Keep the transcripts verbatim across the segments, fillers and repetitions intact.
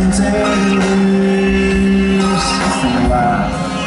days for a while.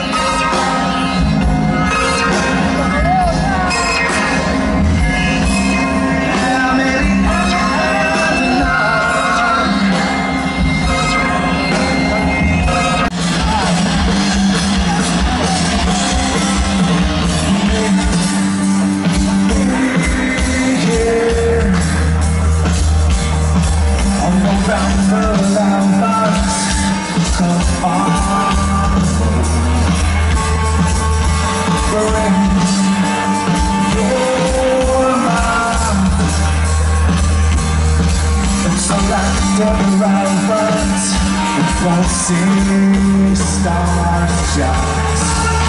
See stars shine.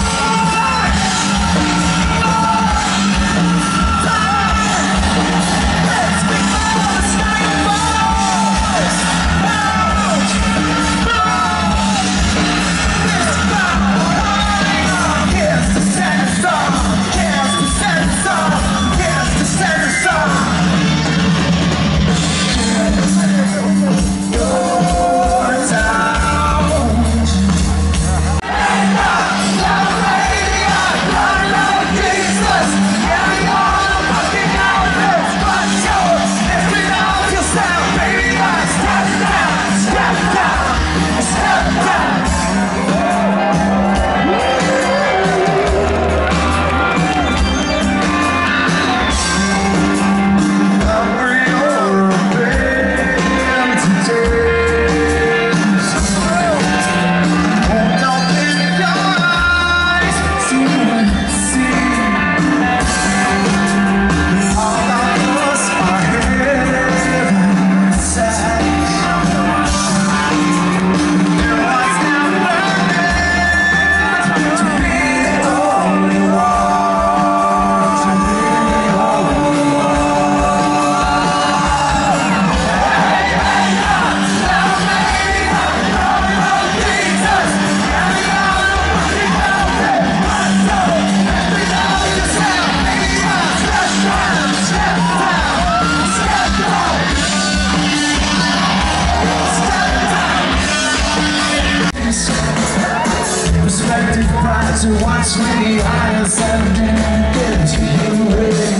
To watch me, I am get to you.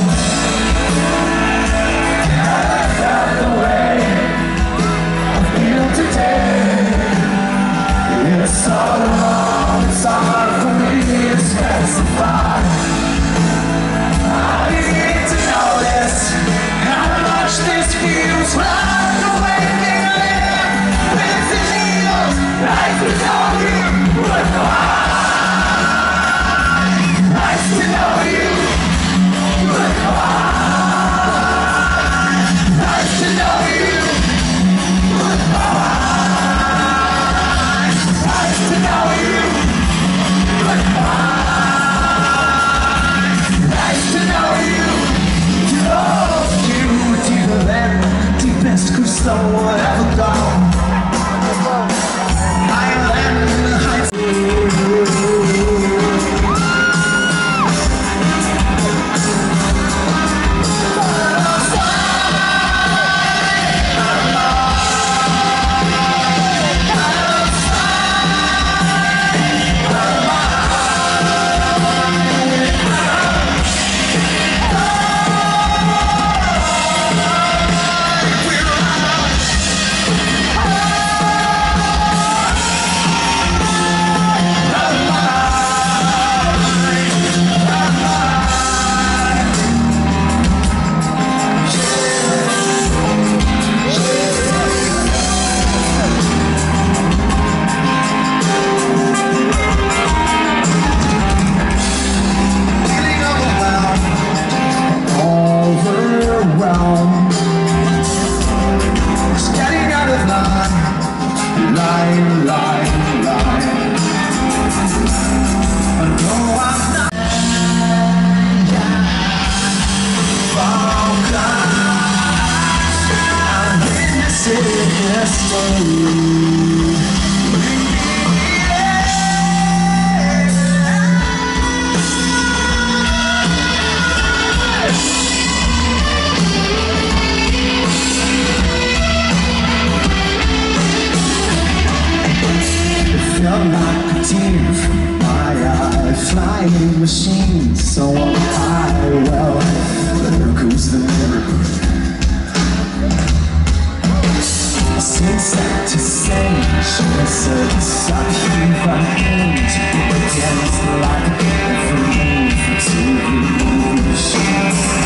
Get out of the way. I feel today. It's all along, it's hard for me to specify. I need to notice how much this feels like the way they live. Pins and needles, life is all you would know. Nice to know you. Goodbye. Nice to know you. Goodbye. Nice to know you. Goodbye. Nice to know you. Oh, you to the land, deepest crystal ever gone. I land in the heights. up like a tear from my eye. Flying machines so high. Well, there goes the mirror. Sunset to sage, she said, sucking from age. It gets like every for T V shows.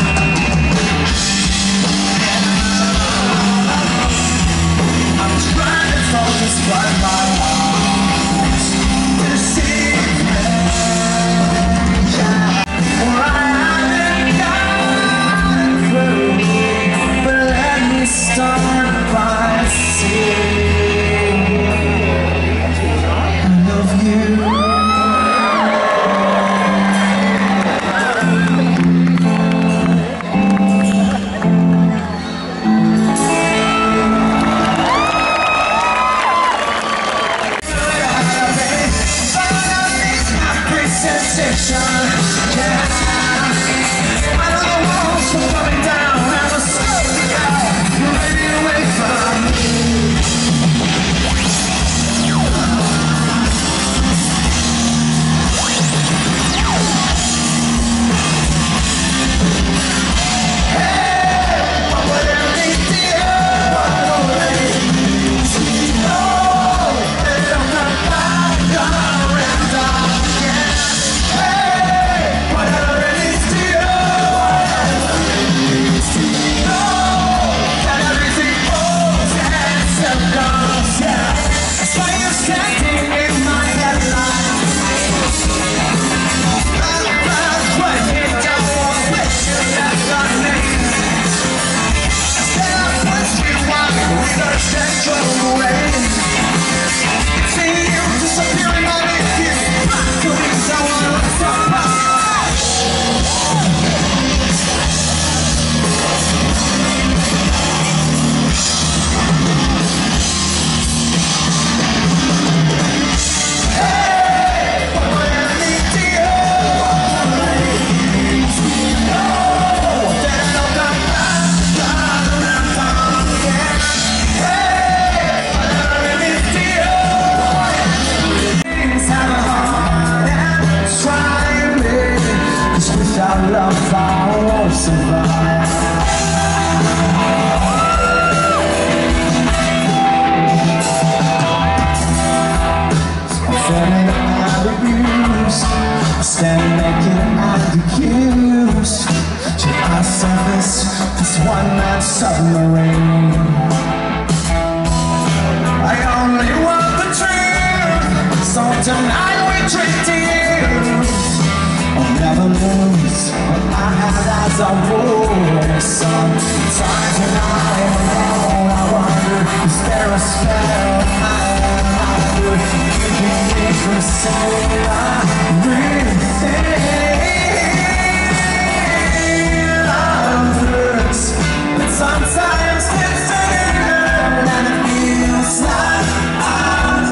I'm trying to focus, but my heart deceives me. Yeah, for I haven't gotten through, but let me start by saying I love you. Without love I won't survive. I'm feeling out of use, standing naked and accused. Should I service this one-man submarine? I only want the truth, so tonight we drink to you. I'll never lose what I had as a rule. Sometimes when I'm alone, I wonder, is there a spell I am not good? You can make me say I really think love hurts, but sometimes it's an and it feels like I'm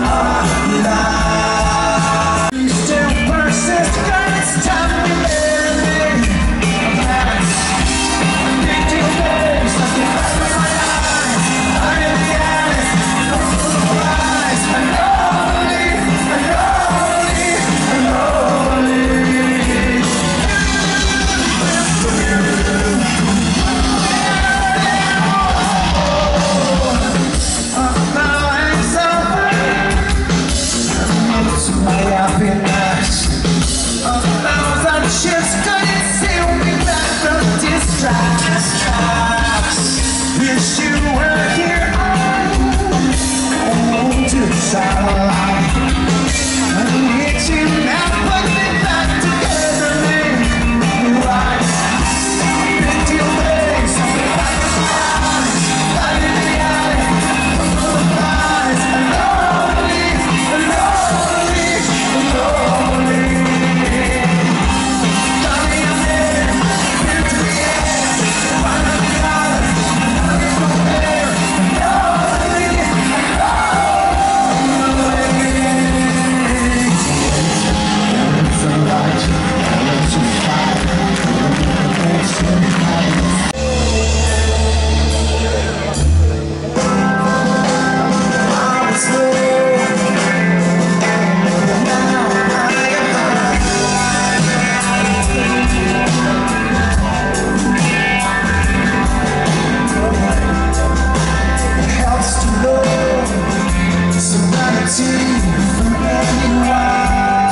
alive. You still persist, girl. It's time to live me. I'm back. I think you days. I can back with my eyes. I am the eyes. Full of lies. I'm lonely. I'm lonely. I'm lonely. Oh, now I'm so to my happiness. Just couldn't see me back from distress. Wish you were here. I want to satellite. I need you now. Put me back together, man. Blue eyes, into your face. Back in the eyes, back in the eyes. Full of lies. I'm lonely, I'm lonely, I'm lonely. Away. guarantee from anyone.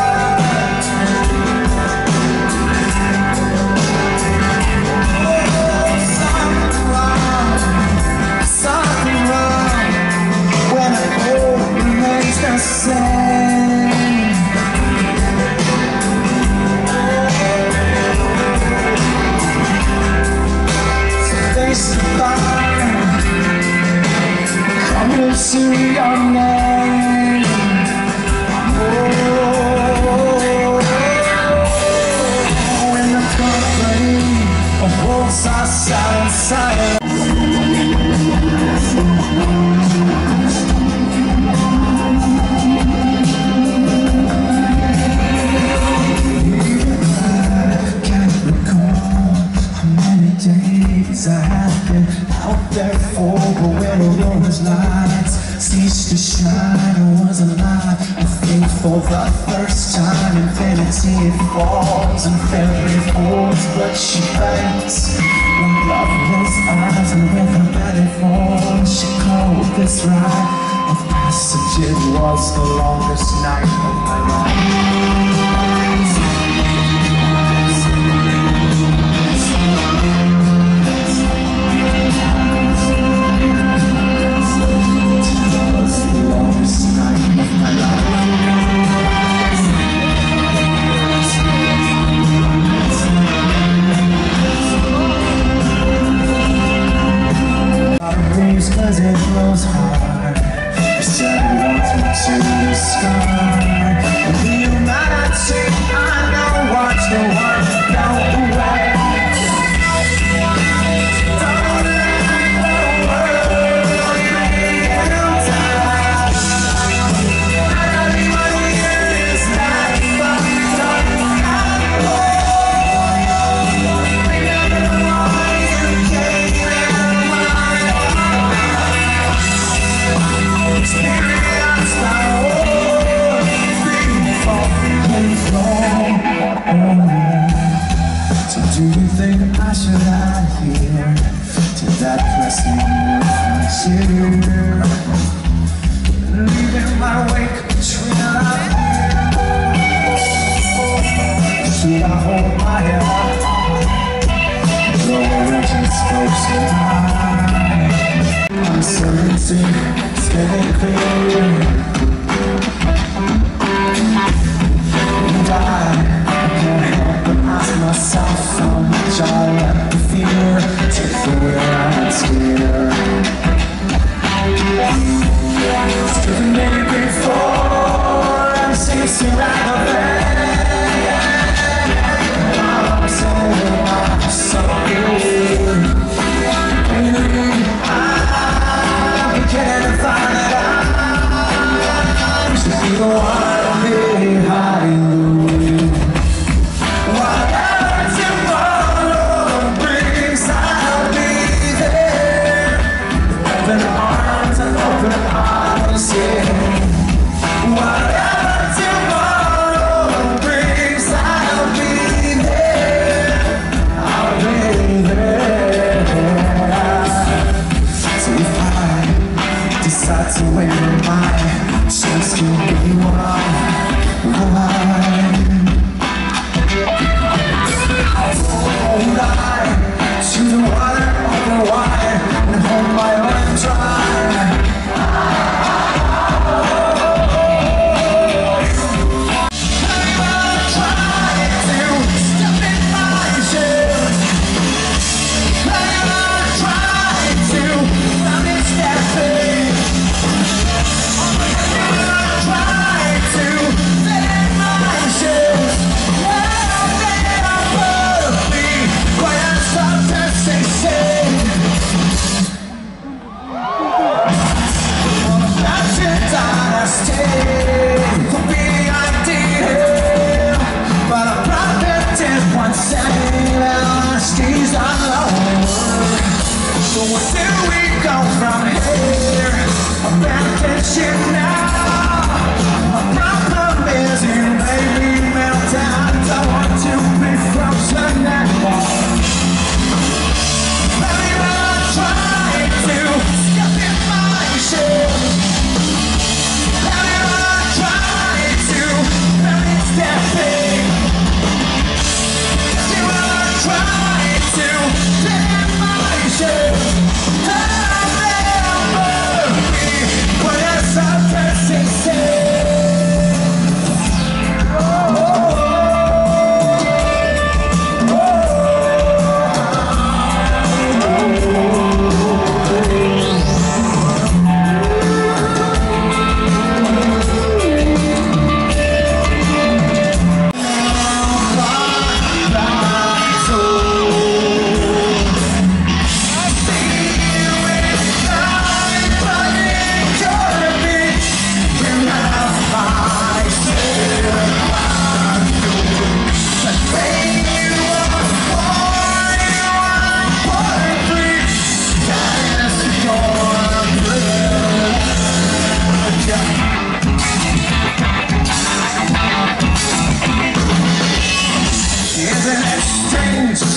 Oh, something wrong, something wrong when it all remains the same. So face the fire, come to see your name. Oh, when the company of wolves are silent, silent. I have been out there for, but when all those lights ceased to shine, I was alive, I think for the first time. Infinity it falls and fairy falls, but she bends when loveless eyes, and with her belly falls, she called this ride of passage. It was the longest night of my life. Cause it blows hard, you said it wants me to the sky. And the humanity I know, watch the one go away. Don't let the world bring you down. Everybody here is not fucked up. So do you think I should adhere to that pressing frontier, leaving my wake between our fears? Should I hold my head up, though religion spoke so high? Uncertainty is getting clear, and I myself how much I let the fear take the wheel and steer. It's driven me before and seems to run away. I'm so, I'm so good. I'm beginning to find that I should be the one behind the wheel. Open arms, yeah. Whatever tomorrow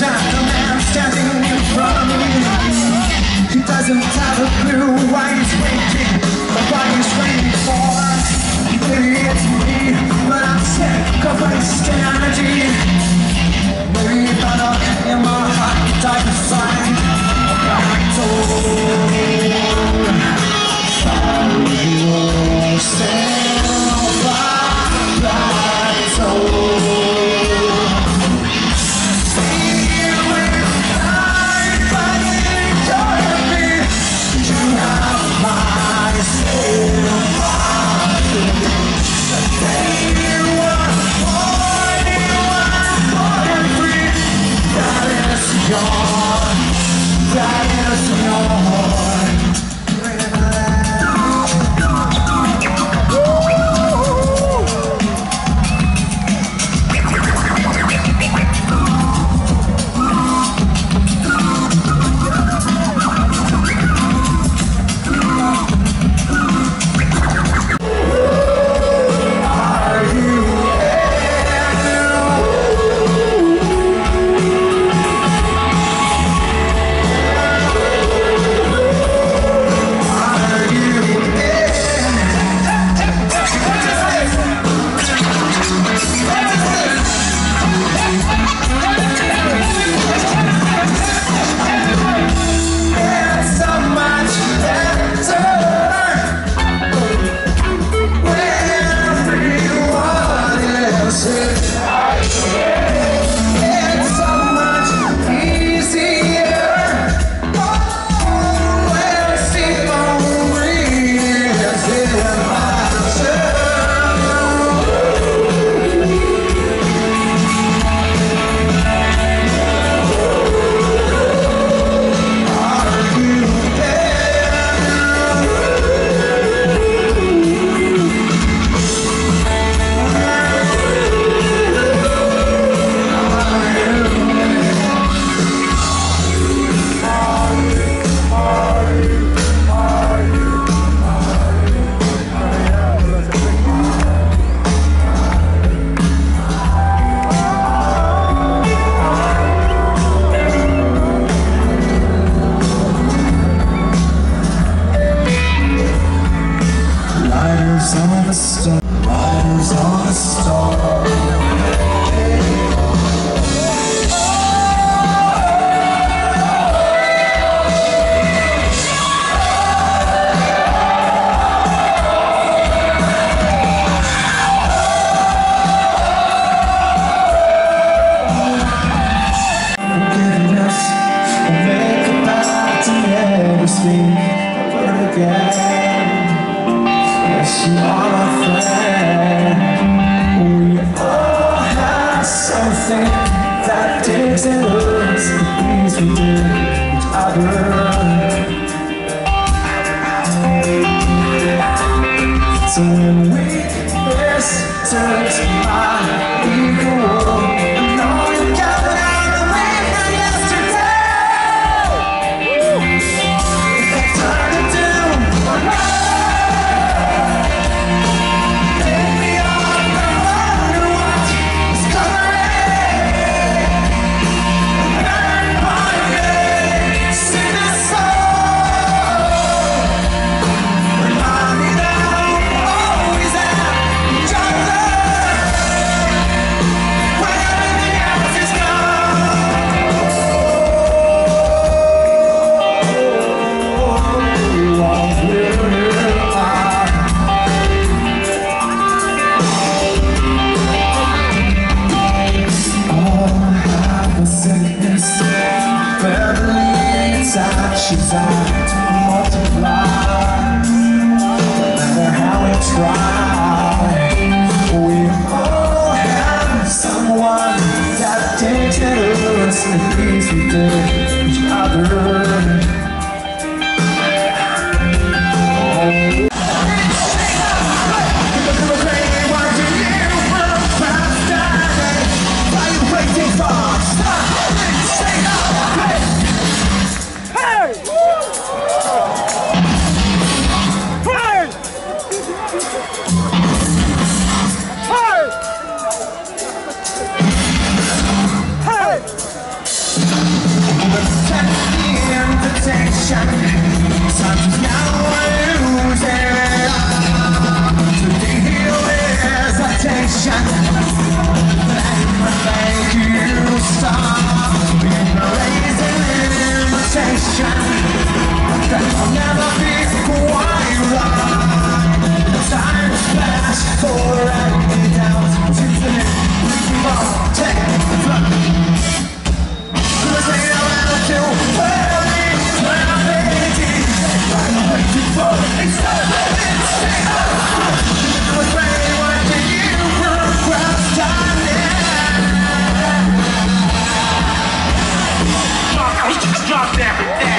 gentleman standing in front of me. He doesn't have a clue why he's waiting, or what he's waiting for. Maybe it's me, but I'm sick of wasting energy. Maybe if I look in my heart, I can find what I'm told. Sorry, you're still by my soul. That takes in us the things we do each other. So when weakness turns my ego, I know you got it out of me from yesterday. If I turn to do or not, take me on the road to watch discovery. She's out to multiply. No matter how we try, we all have someone that takes care of us and things we do each other. temptation. Sometimes now I lose it. To deal with hesitation. Make you stop. Raising limitation. That will never be quite right. Time's fast for any doubt. Infinite, we keep on taking the front. Cause they know how to worry when I'm ready. I'm waiting for accelerating. Cause baby, what do you procrastinate? Drop everything.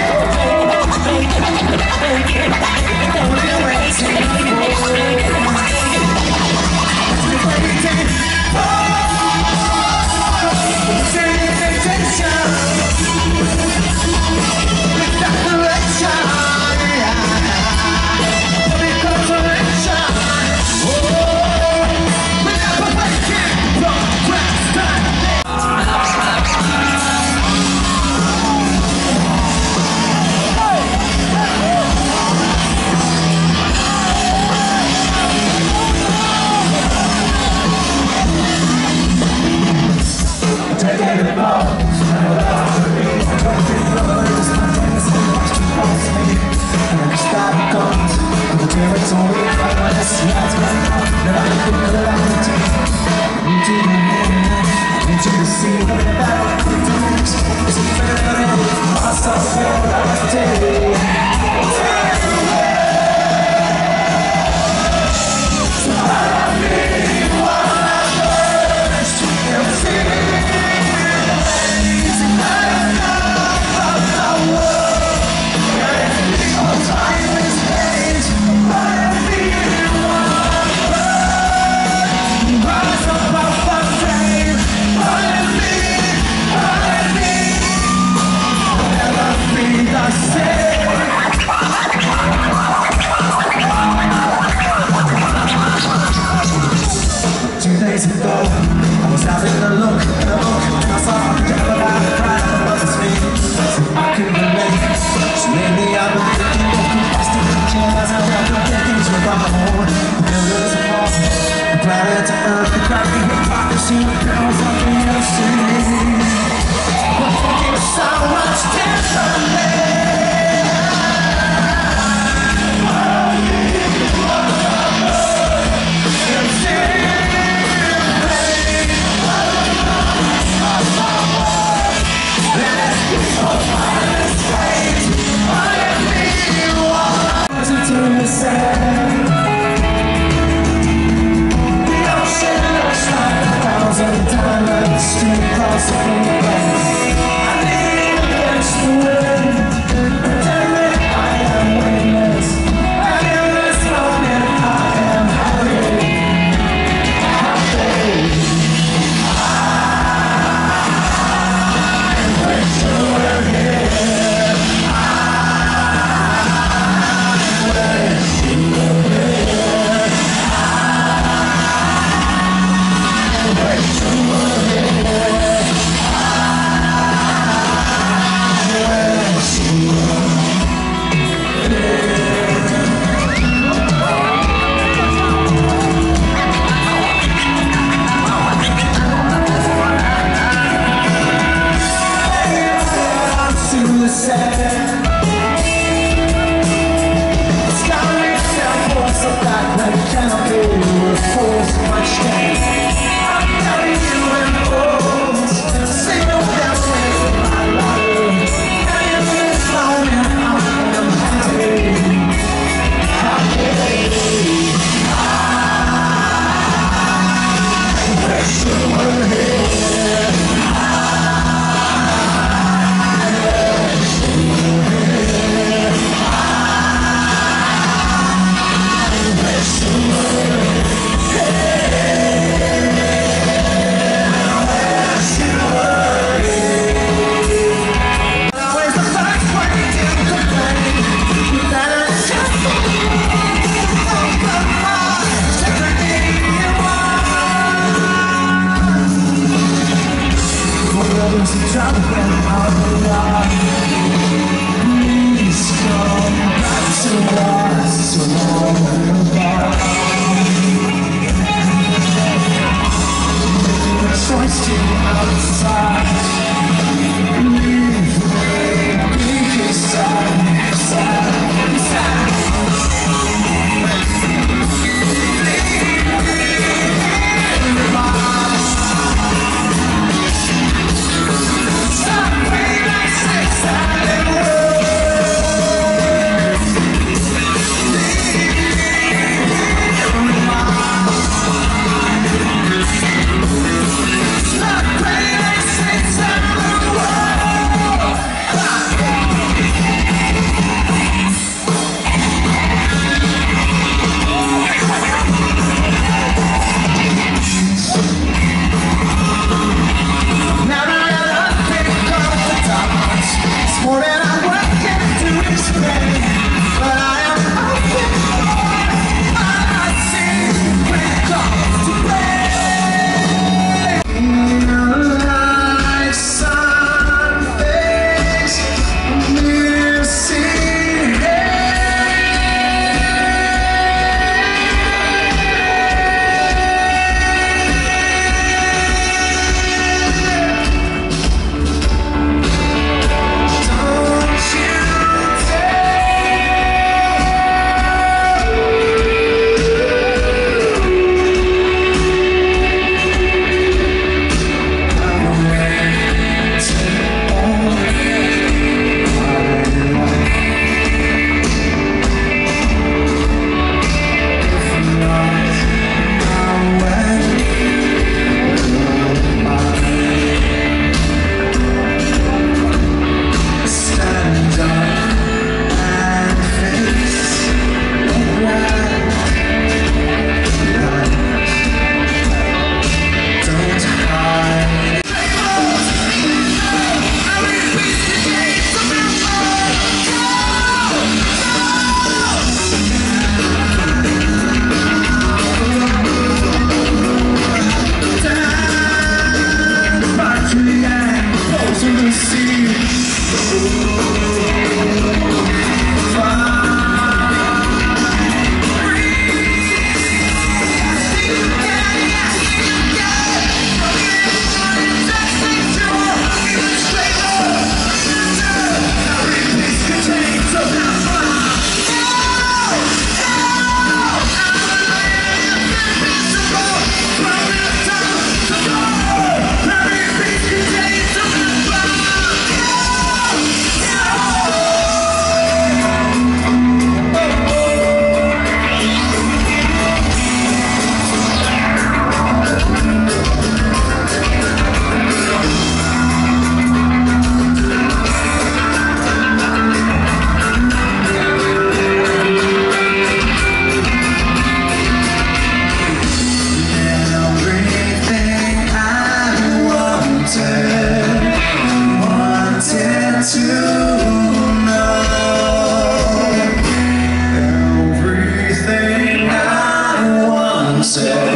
said